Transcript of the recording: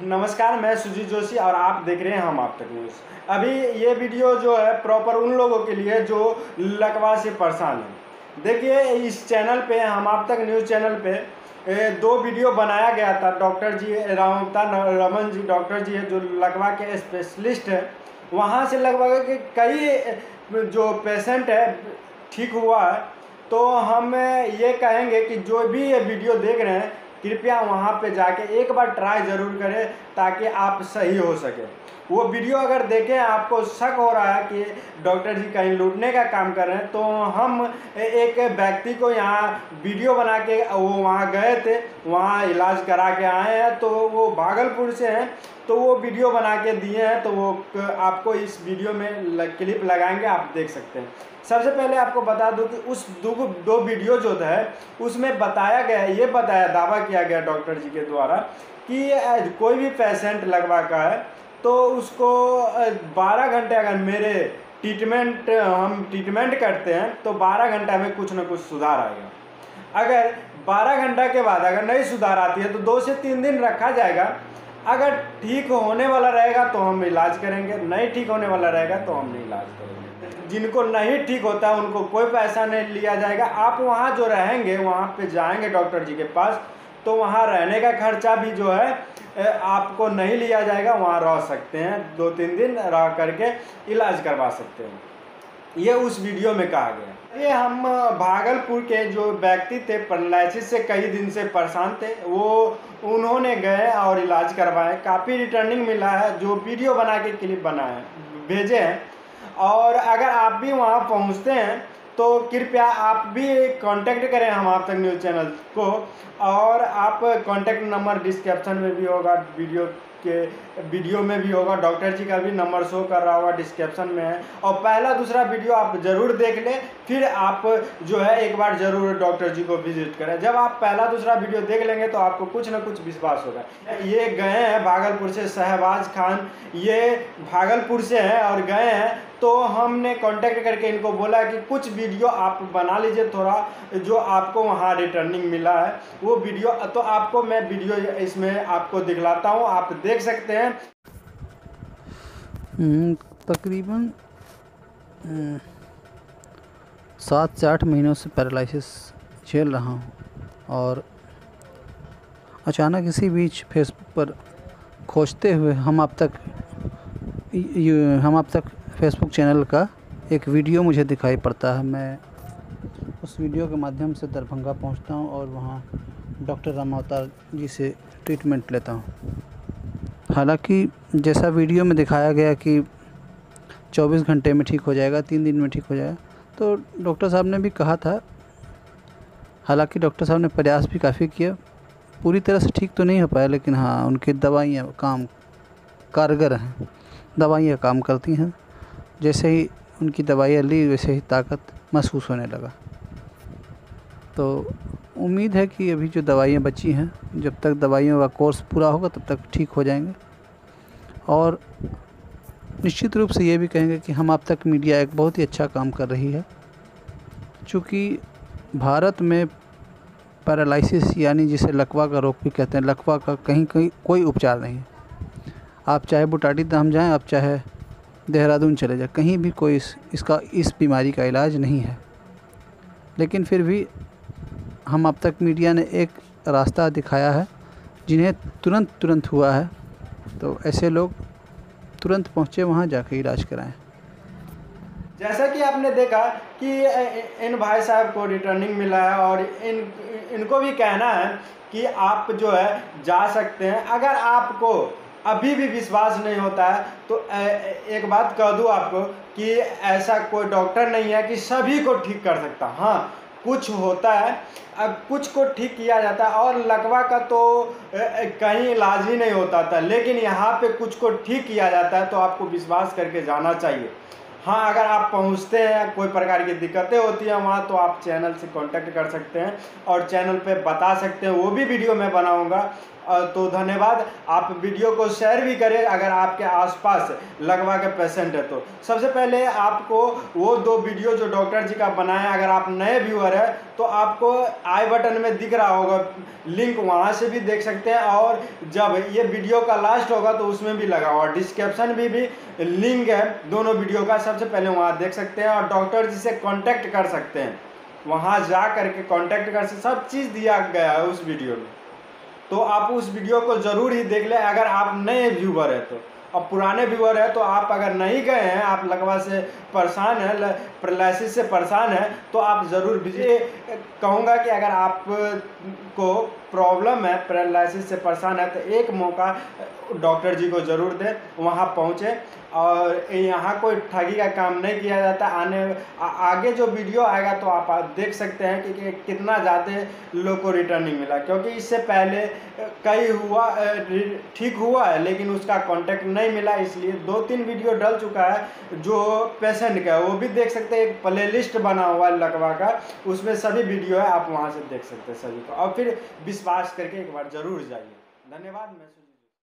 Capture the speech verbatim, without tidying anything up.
नमस्कार, मैं सुजीत जोशी और आप देख रहे हैं हम आप तक न्यूज़। अभी ये वीडियो जो है प्रॉपर उन लोगों के लिए जो लकवा से परेशान हैं। देखिए, इस चैनल पे हम आप तक न्यूज़ चैनल पे दो वीडियो बनाया गया था। Doctor G Ramta Raman ji doctor ji है जो लकवा के स्पेशलिस्ट है, वहाँ से लगभग के कई जो पेशेंट है ठीक हुआ है। तो हम ये कहेंगे कि जो भी ये वीडियो देख रहे हैं कृपया वहाँ पे जाके एक बार ट्राई ज़रूर करें ताकि आप सही हो सके। वो वीडियो अगर देखें आपको शक हो रहा है कि डॉक्टर जी कहीं लूटने का काम कर रहे हैं, तो हम एक व्यक्ति को यहाँ वीडियो बना के वो वहाँ गए थे, वहाँ इलाज करा के आए हैं। तो वो भागलपुर से हैं, तो वो वीडियो बना के दिए हैं। तो वो आपको इस वीडियो में क्लिप लगाएंगे, आप देख सकते हैं। सबसे पहले आपको बता दूं कि उस दो दो वीडियो जो है उसमें बताया गया, ये बताया दावा किया गया डॉक्टर जी के द्वारा कि कोई भी पेशेंट लगवा का है तो उसको बारह घंटे अगर मेरे ट्रीटमेंट हम ट्रीटमेंट करते हैं तो बारह घंटा में कुछ ना कुछ सुधार आएगा। अगर बारह घंटा के बाद अगर नहीं सुधार आती है तो दो से तीन दिन रखा जाएगा। अगर ठीक होने वाला रहेगा तो हम इलाज करेंगे, नहीं ठीक होने वाला रहेगा तो हम नहीं इलाज करेंगे। जिनको नहीं ठीक होता है उनको कोई पैसा नहीं लिया जाएगा। आप वहाँ जो रहेंगे, वहाँ पे जाएंगे डॉक्टर जी के पास, तो वहाँ रहने का खर्चा भी जो है आपको नहीं लिया जाएगा। वहाँ रह सकते हैं, दो तीन दिन रह करके इलाज करवा सकते हैं। ये उस वीडियो में कहा गया। ये हम भागलपुर के जो व्यक्ति थे पैरालिसिस से कई दिन से परेशान थे, वो उन्होंने गए और इलाज करवाए, काफ़ी रिटर्निंग मिला है। जो वीडियो बना के क्लिप बनाए भेजे हैं, और अगर आप भी वहाँ पहुँचते हैं तो कृपया आप भी कांटेक्ट करें हम आप तक न्यूज़ चैनल को। और आप कांटेक्ट नंबर डिस्क्रिप्शन में भी होगा, वीडियो के वीडियो में भी होगा, डॉक्टर जी का भी नंबर शो कर रहा होगा, डिस्क्रिप्शन में है। और पहला दूसरा वीडियो आप ज़रूर देख लें, फिर आप जो है एक बार ज़रूर डॉक्टर जी को विजिट करें। जब आप पहला दूसरा वीडियो देख लेंगे तो आपको कुछ ना कुछ विश्वास होगा। ये गए हैं भागलपुर से, शहबाज खान ये भागलपुर से हैं और गए हैं। तो हमने कांटेक्ट करके इनको बोला कि कुछ वीडियो आप बना लीजिए, थोड़ा जो आपको वहाँ रिटर्निंग मिला है वो वीडियो। तो आपको मैं वीडियो इसमें आपको दिखलाता हूँ, आप देख सकते हैं। तकरीबन सात से आठ महीनों से पैरालिसिस झेल रहा हूँ और अचानक इसी बीच फेसबुक पर खोजते हुए हम आप तक हम आप तक फेसबुक चैनल का एक वीडियो मुझे दिखाई पड़ता है। मैं उस वीडियो के माध्यम से दरभंगा पहुंचता हूं और वहां डॉक्टर रामता जी से ट्रीटमेंट लेता हूं। हालांकि जैसा वीडियो में दिखाया गया कि चौबीस घंटे में ठीक हो जाएगा, तीन दिन में ठीक हो जाएगा, तो डॉक्टर साहब ने भी कहा था। हालांकि डॉक्टर साहब ने प्रयास भी काफ़ी किया, पूरी तरह से ठीक तो नहीं हो पाया, लेकिन हाँ उनकी दवाइयाँ काम कारगर हैं, दवाइयाँ काम करती हैं। जैसे ही उनकी दवाइयाँ ली वैसे ही ताकत महसूस होने लगा। तो उम्मीद है कि अभी जो दवाइयाँ बची हैं, जब तक दवाइयों का कोर्स पूरा होगा तब तक ठीक हो जाएंगे। और निश्चित रूप से ये भी कहेंगे कि हम आप तक मीडिया एक बहुत ही अच्छा काम कर रही है, चूँकि भारत में पैरालिसिस यानी जिसे लकवा का रोग भी कहते हैं, लकवा का कहीं कहीं कोई उपचार नहीं है। आप चाहे बुटाटी धाम जाएं, आप चाहे देहरादून चले जाएं, कहीं भी कोई इस, इसका इस बीमारी का इलाज नहीं है। लेकिन फिर भी हम अब तक मीडिया ने एक रास्ता दिखाया है जिन्हें तुरंत तुरंत हुआ है, तो ऐसे लोग तुरंत पहुँचे वहाँ जाकर इलाज कराएं। जैसा कि आपने देखा कि इन भाई साहब को रिटर्निंग मिला है और इन इनको भी कहना है कि आप जो है जा सकते हैं। अगर आपको अभी भी विश्वास नहीं होता है तो एक बात कह दूं आपको कि ऐसा कोई डॉक्टर नहीं है कि सभी को ठीक कर सकता। हाँ, कुछ होता है, अब कुछ को ठीक किया जाता है और लकवा का तो कहीं इलाज ही नहीं होता था, लेकिन यहाँ पे कुछ को ठीक किया जाता है। तो आपको विश्वास करके जाना चाहिए। हाँ, अगर आप पहुँचते हैं, कोई प्रकार की दिक्कतें होती हैं वहाँ, तो आप चैनल से कांटेक्ट कर सकते हैं और चैनल पे बता सकते हैं। वो भी वीडियो मैं बनाऊँगा तो धन्यवाद। आप वीडियो को शेयर भी करें अगर आपके आसपास लकवा के पेशेंट है तो। सबसे पहले आपको वो दो वीडियो जो डॉक्टर जी का बनाया, अगर आप नए व्यूअर है तो आपको आई बटन में दिख रहा होगा लिंक, वहाँ से भी देख सकते हैं, और जब ये वीडियो का लास्ट होगा तो उसमें भी लगा हुआ डिस्क्रिप्शन भी भी लिंक है दोनों वीडियो का, सबसे पहले वहाँ देख सकते हैं और डॉक्टर जी से कॉन्टैक्ट कर सकते हैं। वहाँ जा करके कॉन्टैक्ट कर सकते, सब चीज़ दिया गया है उस वीडियो में। तो आप उस वीडियो को ज़रूर ही देख लें अगर आप नए व्यूवर हैं तो। अब पुराने व्यूअर है तो आप अगर नहीं गए हैं, आप लकवा से परेशान हैं, पैरालिसिस से परेशान हैं, तो आप ज़रूर विजिट। कहूँगा कि अगर आप को प्रॉब्लम है, पैरालिसिस से परेशान है, तो एक मौका डॉक्टर जी को ज़रूर दें, वहाँ पहुँचे। और यहाँ कोई ठगी का काम नहीं किया जाता। आने आ, आगे जो वीडियो आएगा तो आप देख सकते हैं कि, कि कितना ज़्यादा लोग को रिटर्निंग मिला, क्योंकि इससे पहले कई हुआ ठीक हुआ है लेकिन उसका कांटेक्ट नहीं मिला, इसलिए दो तीन वीडियो डल चुका है जो पेशेंट का, वो भी देख सकते हैं। एक प्ले लिस्ट बना हुआ है लकवा का, उसमें सभी वीडियो है, आप वहाँ से देख सकते हैं सभी को, और फिर विश्वास करके एक बार ज़रूर जाइए। धन्यवाद। मैं